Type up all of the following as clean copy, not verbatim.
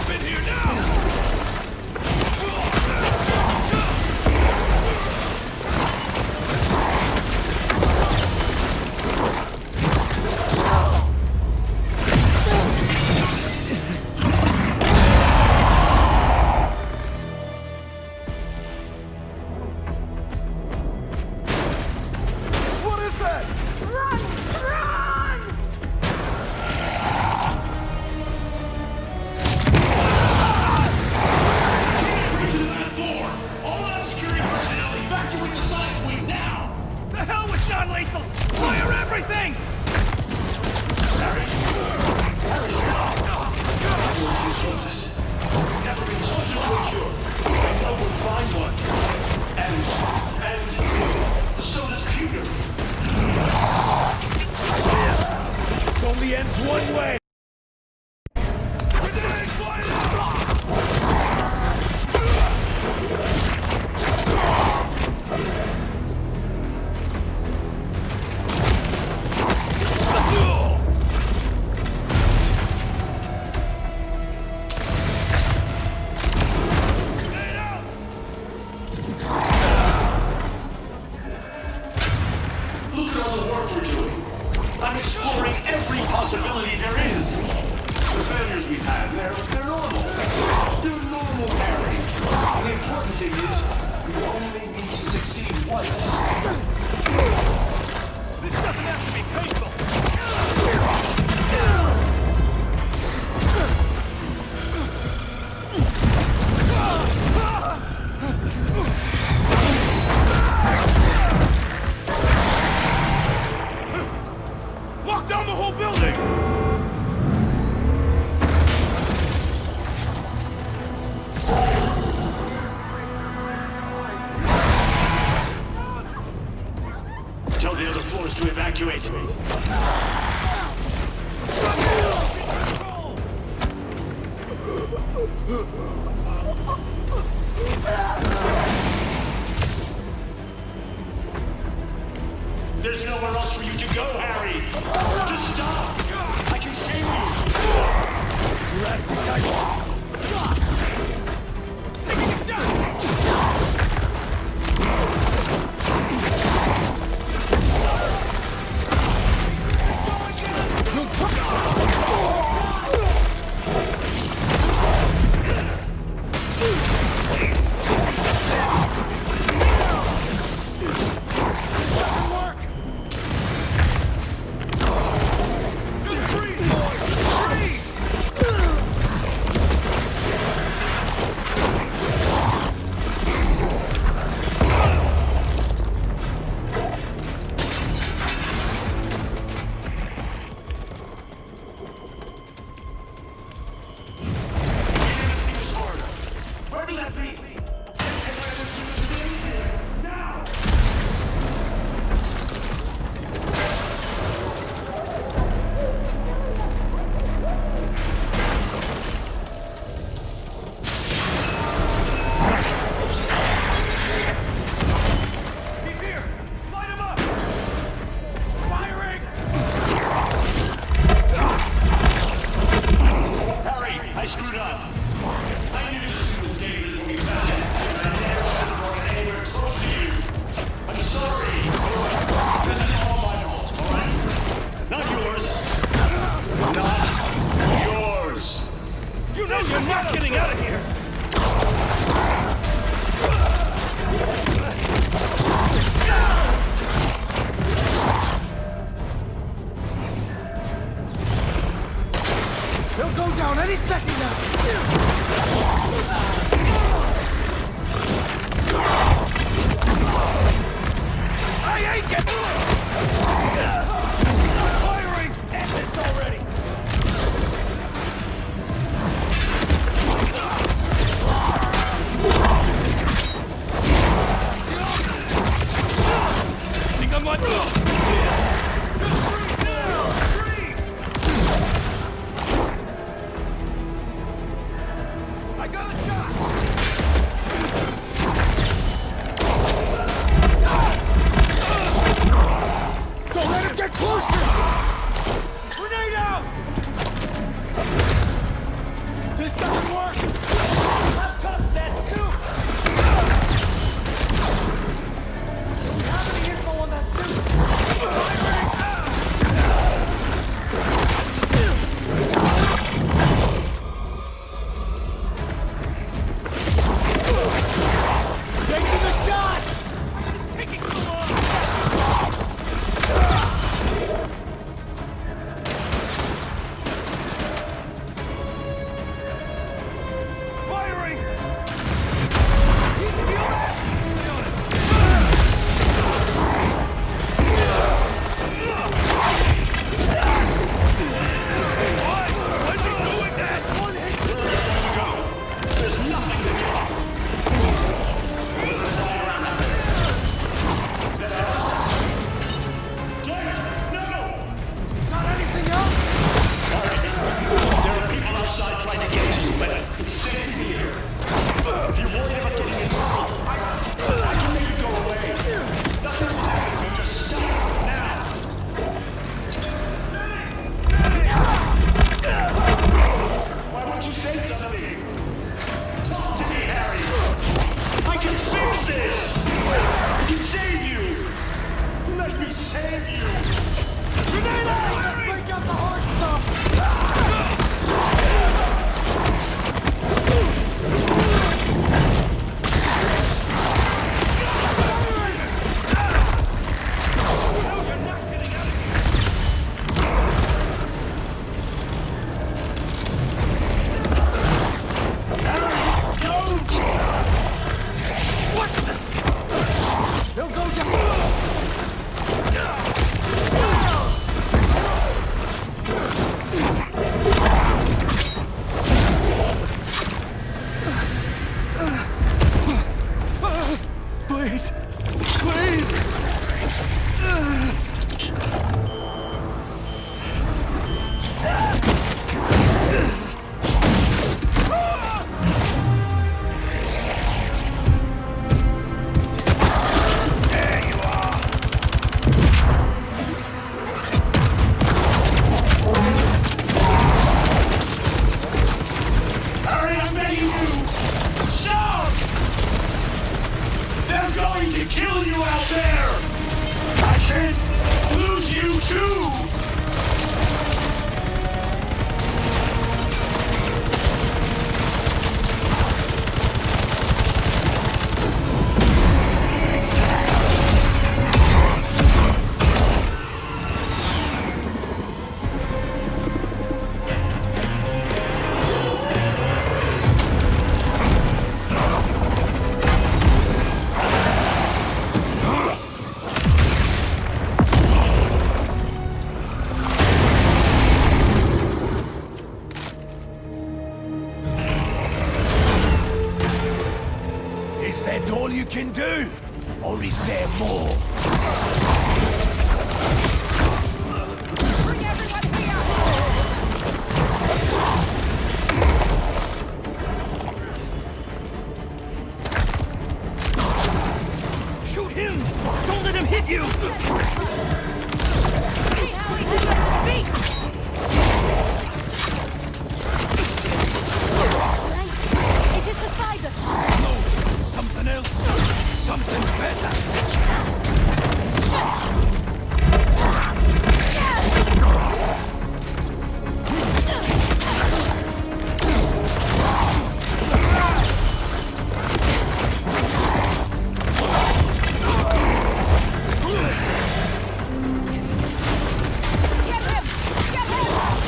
There's nowhere else for you to go, Harry! Just stop! I can save you! You're asking taking a shot! You're not getting out of here! He'll go down any second now! I ain't getting... Firing! End this already! Think I'm what? I got a shot! Don't let him get closer! Grenade out! This doesn't work! can do? Or is there more? Bring everyone here! Shoot him! Don't let him hit you! See how he has your feet! It is the spider! No, something else. Something better. Get him! Get him!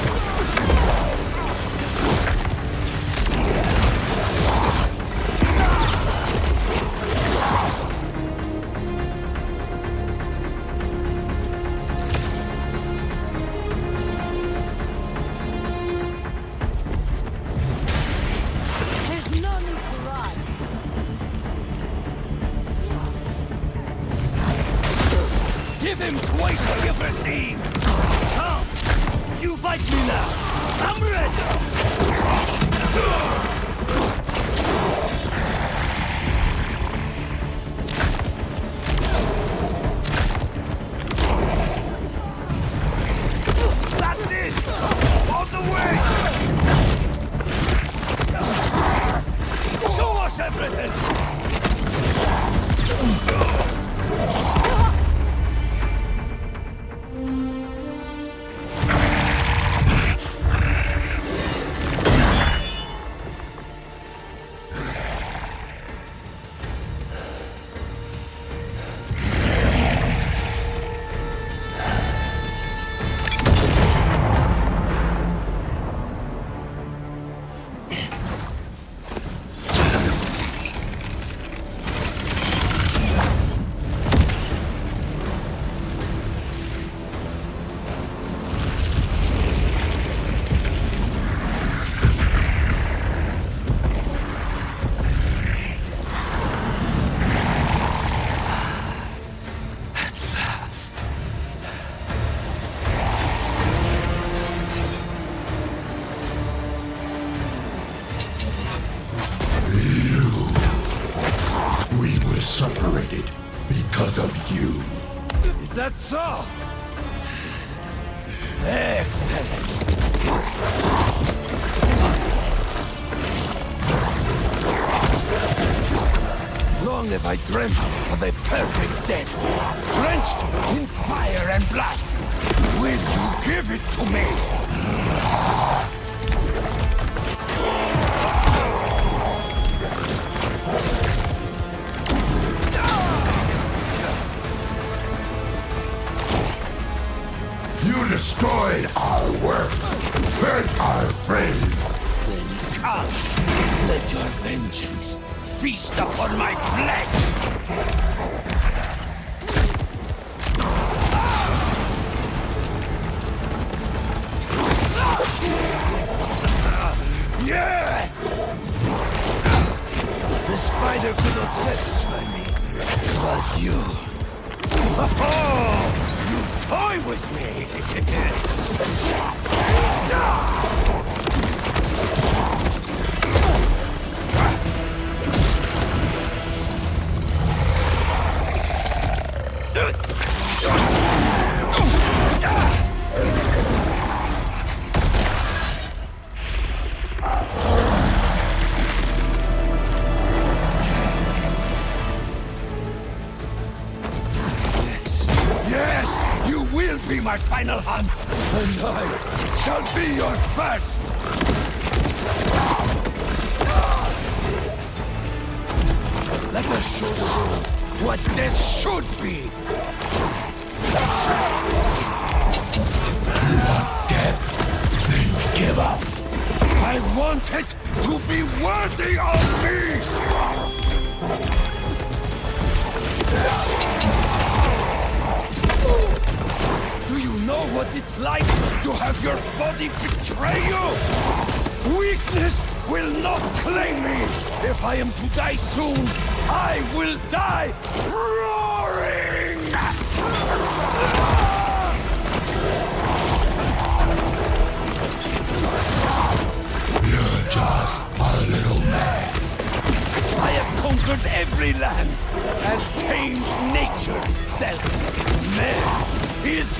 There's no need to run. Give him twice what you've received! Come! You fight me now! I'm ready! That's it! On the way! Show us everything! We were separated because of you. Is that so? Excellent. Long have I dreamt of a perfect death, drenched in fire and blood. Will you give it to me? You destroyed our work, hurt our friends. Then come, let your vengeance feast upon my flesh! Yes! The spider could not satisfy me, but you... Oh, you toy with me! Yes, you will be my final hunt, and I shall be your first! Let us show the world what death should be! You want death? Then give up. I want it to be worthy of me! Do you know what it's like to have your body betray you? Weakness will not claim me! If I am to die soon, I will die roaring! You're just a little man. I have conquered every land and tamed nature itself. Man is...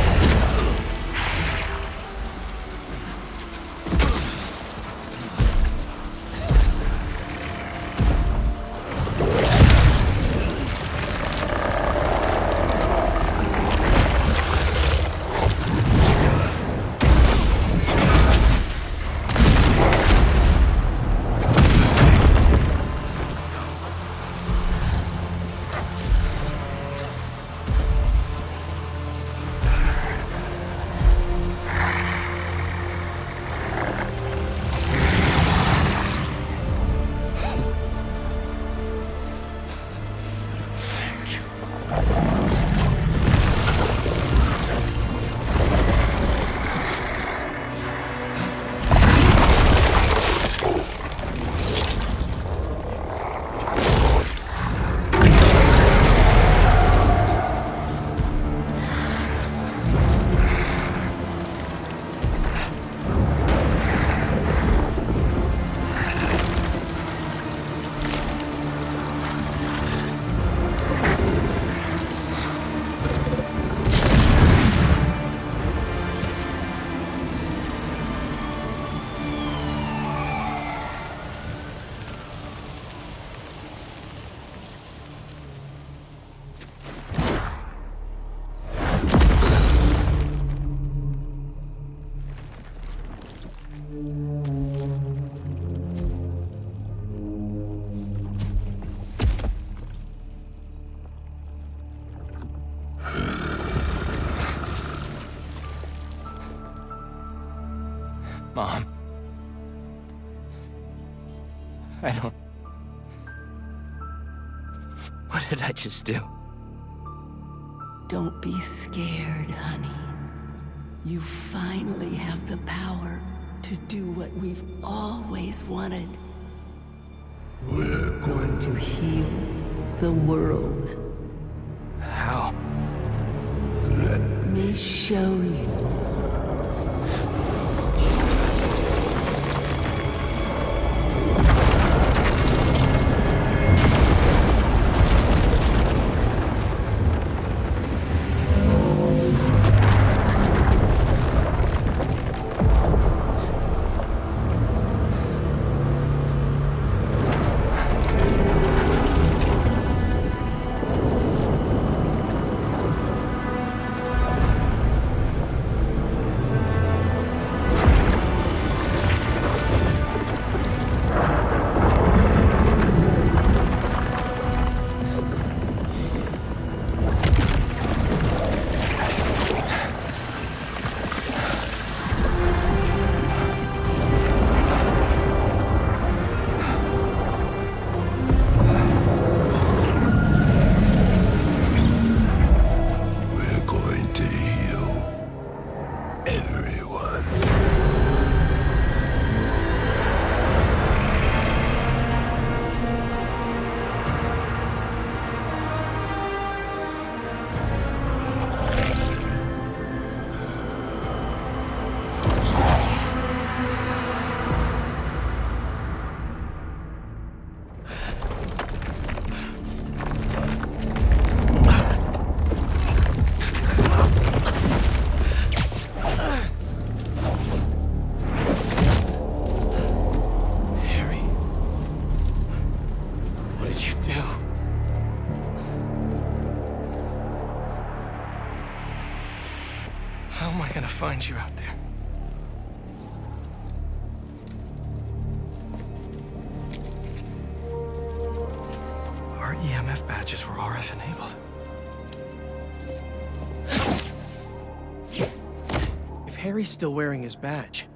Mom. I don't... What did I just do? Don't be scared, honey. You finally have the power to do what we've always wanted. We're going To heal the world. How? Let Me show you. We're going to heal everyone. Harry. What did you do? How am I gonna find you out there? Our EMF badges were RF enabled. If Harry's still wearing his badge,